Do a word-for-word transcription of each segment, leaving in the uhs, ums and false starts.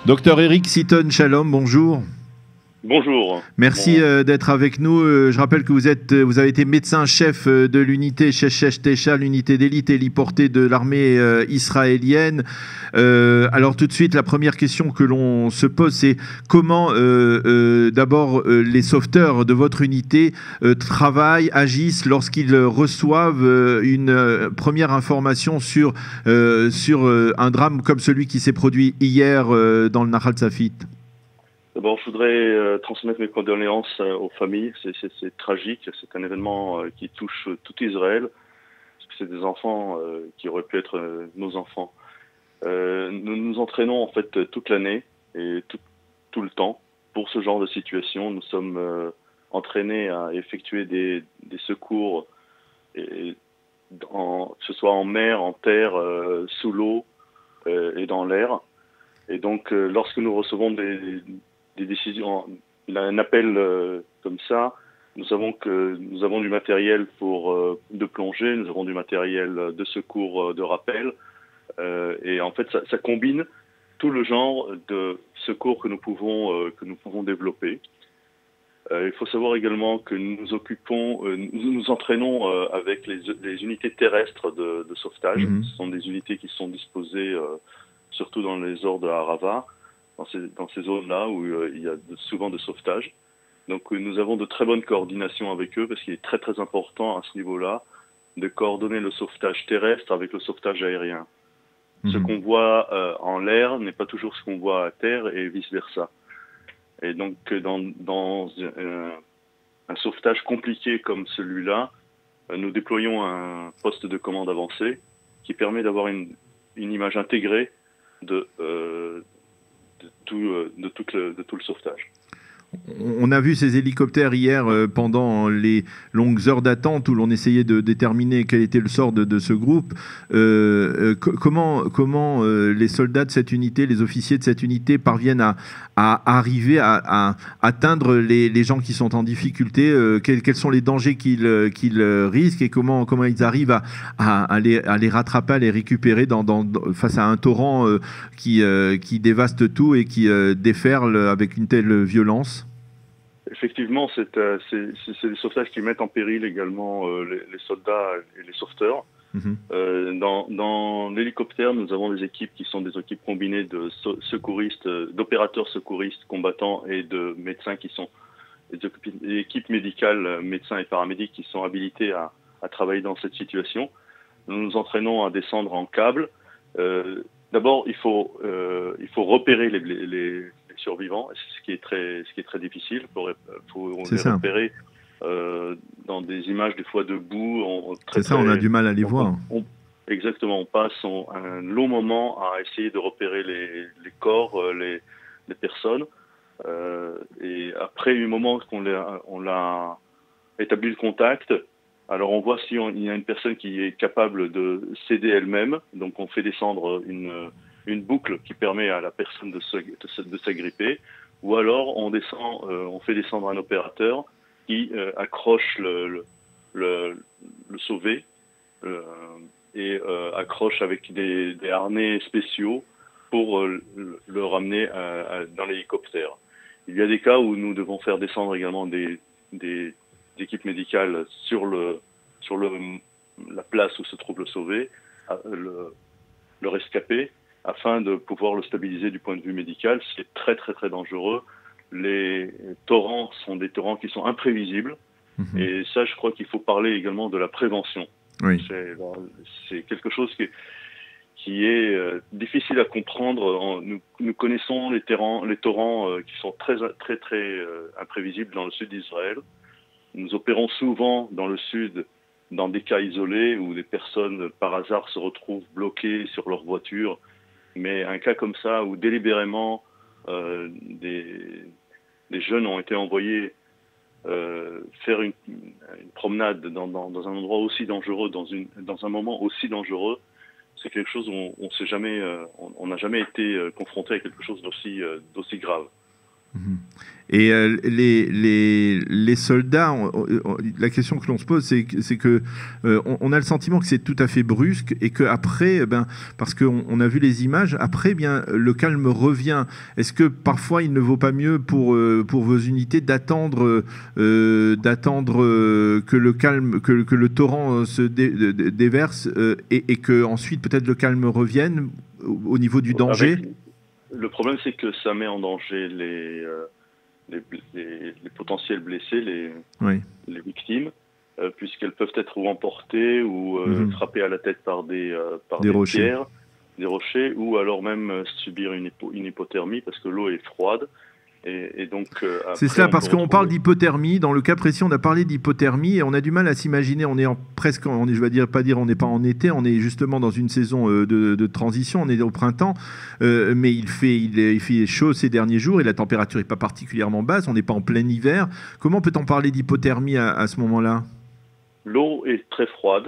Docteur Eric Seaton, shalom, bonjour. Bonjour. Merci Bon. euh, d'être avec nous. Euh, je rappelle que vous, êtes, euh, vous avez été médecin-chef euh, de l'unité Sheshesh Tesha, l'unité d'élite héliportée de l'armée euh, israélienne. Euh, alors tout de suite, la première question que l'on se pose, c'est comment euh, euh, d'abord euh, les sauveteurs de votre unité euh, travaillent, agissent lorsqu'ils reçoivent euh, une euh, première information sur, euh, sur euh, un drame comme celui qui s'est produit hier euh, dans le Nahal Safit. D'abord, je voudrais euh, transmettre mes condoléances euh, aux familles. C'est tragique. C'est un événement euh, qui touche euh, tout Israël. Parce que c'est des enfants euh, qui auraient pu être euh, nos enfants. Euh, nous nous entraînons en fait toute l'année et tout, tout le temps pour ce genre de situation. Nous sommes euh, entraînés à effectuer des, des secours, et, en, que ce soit en mer, en terre, euh, sous l'eau euh, et dans l'air. Et donc, euh, lorsque nous recevons des, des décisions, un appel euh, comme ça, nous savons que nous avons du matériel pour euh, de plongée, nous avons du matériel de secours euh, de rappel, euh, et en fait, ça, ça combine tout le genre de secours que nous pouvons euh, que nous pouvons développer. Euh, il faut savoir également que nous nous occupons, euh, nous nous entraînons euh, avec les, les unités terrestres de, de sauvetage. Mmh. Ce sont des unités qui sont disposées euh, surtout dans les ors de Harava, dans ces, dans ces zones-là où euh, il y a de, souvent de sauvetage. Donc euh, nous avons de très bonnes coordinations avec eux parce qu'il est très très important à ce niveau-là de coordonner le sauvetage terrestre avec le sauvetage aérien. Mmh. Ce qu'on voit euh, en l'air n'est pas toujours ce qu'on voit à terre et vice-versa. Et donc dans, dans euh, un sauvetage compliqué comme celui-là, euh, nous déployons un poste de commande avancé qui permet d'avoir une, une image intégrée De, euh, de, tout, euh, de, tout le, de tout le sauvetage. On a vu ces hélicoptères hier euh, pendant les longues heures d'attente où l'on essayait de déterminer quel était le sort de, de ce groupe. Euh, euh, comment comment euh, les soldats de cette unité, les officiers de cette unité parviennent à, à arriver à, à atteindre les, les gens qui sont en difficulté, euh, quels, quels sont les dangers qu'ils qu'ils risquent et comment, comment ils arrivent à, à, à, les, à les rattraper, à les récupérer dans, dans, face à un torrent euh, qui, euh, qui dévaste tout et qui euh, déferle avec une telle violence? Effectivement, c'est euh, des sauvetages qui mettent en péril également euh, les, les soldats et les sauveteurs. Mmh. Euh, dans dans l'hélicoptère, nous avons des équipes qui sont des équipes combinées de secouristes, d'opérateurs secouristes combattants et de médecins qui sont des équipes médicales, médecins et paramédics qui sont habilités à, à travailler dans cette situation. Nous nous entraînons à descendre en câble. Euh, D'abord, il faut euh, il faut repérer les, les, les survivants, ce qui est très, ce qui est très difficile. Il faut, faut les ça. repérer euh, dans des images des fois debout. C'est ça, on a du mal à les on, voir. On, exactement, on passe on, un long moment à essayer de repérer les, les corps, les, les personnes. Euh, et après un moment qu'on on a établi le contact, alors on voit si on, il y a une personne qui est capable de s'aider elle-même. Donc on fait descendre une une boucle qui permet à la personne de se, de s'agripper, ou alors on descend, euh, on fait descendre un opérateur qui euh, accroche le, le, le, le sauvé euh, et euh, accroche avec des, des harnais spéciaux pour euh, le, le ramener à, à, dans l'hélicoptère. Il y a des cas où nous devons faire descendre également des, des, des équipes médicales sur le sur le la place où se trouve le sauvé, le, le rescapé, afin de pouvoir le stabiliser du point de vue médical. C'est très très très dangereux. Les torrents sont des torrents qui sont imprévisibles. Mmh. Et ça, je crois qu'il faut parler également de la prévention. Oui. C'est quelque chose qui est, qui est euh, difficile à comprendre. Nous, nous connaissons les, terrains, les torrents euh, qui sont très très très euh, imprévisibles dans le sud d'Israël. Nous opérons souvent dans le sud dans des cas isolés où des personnes par hasard se retrouvent bloquées sur leur voiture. Mais un cas comme ça, où délibérément euh, des, des jeunes ont été envoyés euh, faire une, une promenade dans, dans, dans un endroit aussi dangereux, dans, une, dans un moment aussi dangereux, c'est quelque chose où on n'a jamais, euh, on, on jamais été euh, confronté à quelque chose d'aussi euh, d'aussi grave. Mmh. Et euh, les, les, les soldats, on, on, la question que l'on se pose, c'est, c'est que euh, on, on a le sentiment que c'est tout à fait brusque et qu'après, ben, parce qu'on on a vu les images, après, bien, le calme revient. Est-ce que parfois, il ne vaut pas mieux pour, euh, pour vos unités d'attendre, euh, d'attendre euh, que le calme, que, que le torrent se dé, dé, déverse euh, et, et que ensuite peut-être le calme revienne au, au niveau du danger? Avec, le problème, c'est que ça met en danger les euh... Les, les, les potentiels blessés, les, oui. les victimes, euh, puisqu'elles peuvent être ou emportées ou euh, mmh. frappées à la tête par des, euh, par des, des pierres, des rochers, ou alors même euh, subir une, hypo, une hypothermie parce que l'eau est froide. Et, et donc, euh, c'est cela, parce qu'on retrouver... parle d'hypothermie. Dans le cas précis, on a parlé d'hypothermie et on a du mal à s'imaginer. On est en, presque, on est, je vais dire, pas dire, on n'est pas en été, on est justement dans une saison euh, de, de transition. On est au printemps, euh, mais il fait, il, il fait chaud ces derniers jours et la température n'est pas particulièrement basse. On n'est pas en plein hiver. Comment peut-on parler d'hypothermie à, à ce moment-là? L'eau est très froide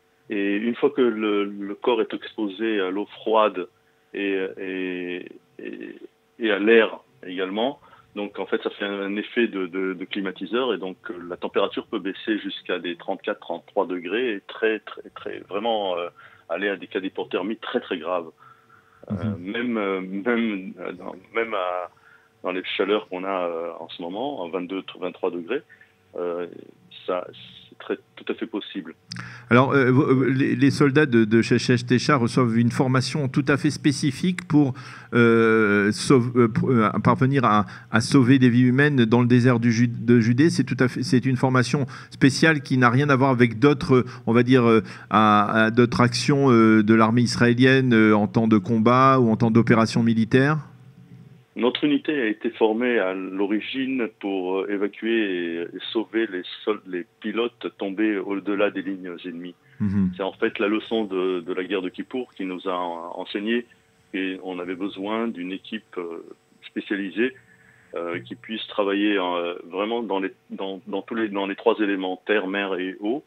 et une fois que le, le corps est exposé à l'eau froide et, et, et, et à l'air également. Donc en fait ça fait un effet de, de, de climatiseur et donc euh, la température peut baisser jusqu'à des trente-quatre à trente-trois degrés et très très très vraiment euh, aller à des cas d'hypothermie très très graves. Euh, mmh. Même euh, même dans, même à, dans les chaleurs qu'on a euh, en ce moment, à vingt-deux à vingt-trois degrés, euh, ça c'est très, tout à fait possible. Alors, euh, les, les soldats de, de Cheshech Tesha reçoivent une formation tout à fait spécifique pour, euh, sauve, euh, pour euh, parvenir à, à sauver des vies humaines dans le désert du, de Judée. C'est tout à fait, c'est une formation spéciale qui n'a rien à voir avec d'autres, on va dire, euh, à, à d'autres actions euh, de l'armée israélienne euh, en temps de combat ou en temps d'opération militaire. Notre unité a été formée à l'origine pour évacuer et sauver les, sol les pilotes tombés au-delà des lignes ennemies. Mmh. C'est en fait la leçon de, de la guerre de Kippour qui nous a enseigné qu'on avait besoin d'une équipe spécialisée euh, qui puisse travailler en, vraiment dans les, dans, dans, tous les, dans les trois éléments, terre, mer et eau,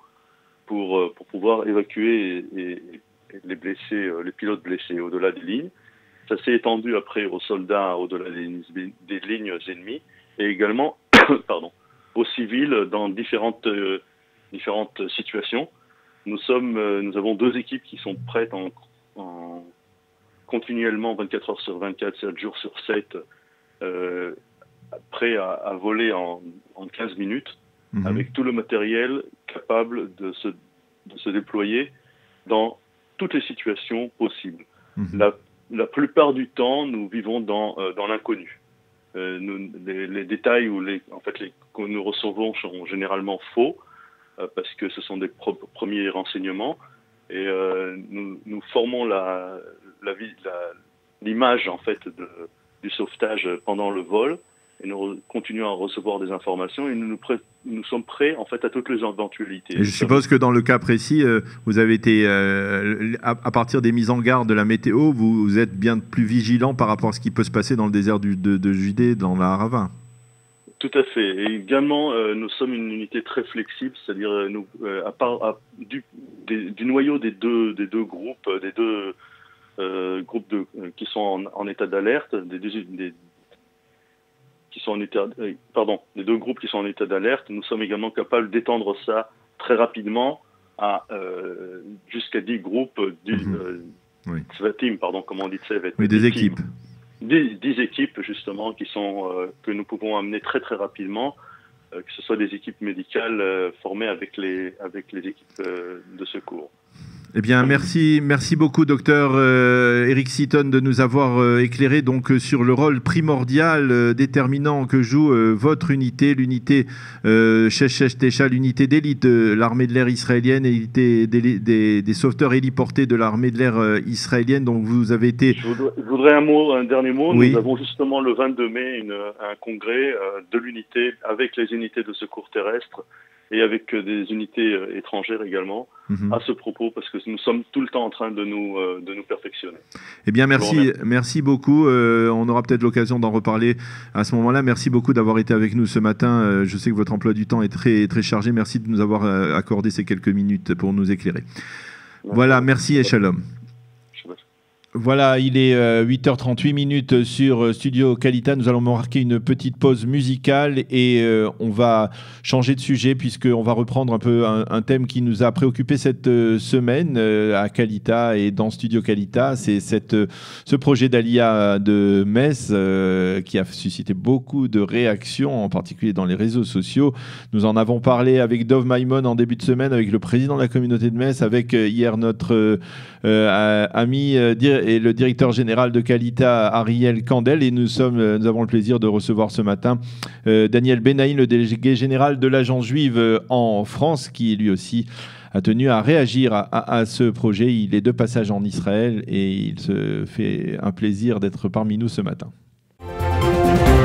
pour, pour pouvoir évacuer et, et, et les, blessés, les pilotes blessés au-delà des lignes. Ça s'est étendu après aux soldats au-delà des, des lignes ennemies et également pardon, aux civils dans différentes, euh, différentes situations. Nous, sommes, euh, nous avons deux équipes qui sont prêtes en, en, continuellement vingt-quatre heures sur vingt-quatre, sept jours sur sept, euh, prêts à, à voler en, en quinze minutes mmh. avec tout le matériel capable de se, de se déployer dans toutes les situations possibles. Mmh. La, La plupart du temps, nous vivons dans, euh, dans l'inconnu. Euh, les, les détails où les, en fait, les, que nous recevons sont généralement faux euh, parce que ce sont des pro premiers renseignements et euh, nous, nous formons la, la, la, l'image en fait de, du sauvetage pendant le vol et nous continuons à recevoir des informations et nous, nous, pré nous sommes prêts en fait à toutes les éventualités. Et je suppose que dans le cas précis, euh, vous avez été, euh, à, à partir des mises en garde de la météo, vous, vous êtes bien plus vigilant par rapport à ce qui peut se passer dans le désert du, de, de Judée, dans la Harava. Tout à fait. Et également, euh, nous sommes une unité très flexible, c'est-à-dire nous, euh, à part à, du, des, du noyau des deux, des deux groupes, des deux euh, groupes de, euh, qui sont en, en état d'alerte, des, des qui sont en état, euh, pardon, les deux groupes qui sont en état d'alerte, nous sommes également capables d'étendre ça très rapidement à euh, jusqu'à dix groupes, du, mmh. euh, oui. Team, pardon, comment on dit Tsevet, oui, des équipes. dix, dix équipes justement qui sont euh, que nous pouvons amener très très rapidement, euh, que ce soit des équipes médicales euh, formées avec les avec les équipes euh, de secours. Eh bien, merci, merci beaucoup, docteur euh, Eric Seaton, de nous avoir euh, éclairé donc sur le rôle primordial, euh, déterminant que joue euh, votre unité, l'unité euh, Cheshech Tesha, l'unité d'élite de l'armée de l'air israélienne, et l'unité des, des, des sauveteurs héliportés de l'armée de l'air euh, israélienne. Donc, vous avez été. Je voudrais, je voudrais un mot, un dernier mot. Oui. Nous avons justement le vingt-deux mai une, un congrès euh, de l'unité avec les unités de secours terrestres et avec des unités étrangères également, mmh. à ce propos, parce que nous sommes tout le temps en train de nous, euh, de nous perfectionner. Eh bien, merci, merci beaucoup. Euh, on aura peut-être l'occasion d'en reparler à ce moment-là. Merci beaucoup d'avoir été avec nous ce matin. Euh, je sais que votre emploi du temps est très, très chargé. Merci de nous avoir euh, accordé ces quelques minutes pour nous éclairer. Merci. Voilà, merci et shalom. Voilà, il est euh, huit heures trente-huit minutes sur Studio Qualita. Nous allons marquer une petite pause musicale et euh, on va changer de sujet puisqu'on va reprendre un peu un, un thème qui nous a préoccupé cette euh, semaine euh, à Qualita et dans Studio Qualita. C'est cette, euh, ce projet d'Alia de Metz euh, qui a suscité beaucoup de réactions, en particulier dans les réseaux sociaux. Nous en avons parlé avec Dov Maimon en début de semaine, avec le président de la communauté de Metz, avec euh, hier notre euh, euh, ami euh, et le directeur général de Qualita, Ariel Candel, et nous, sommes, nous avons le plaisir de recevoir ce matin euh, Daniel Benaïm, le délégué général de l'Agence juive en France, qui lui aussi a tenu à réagir à, à, à ce projet. Il est de passage en Israël et il se fait un plaisir d'être parmi nous ce matin.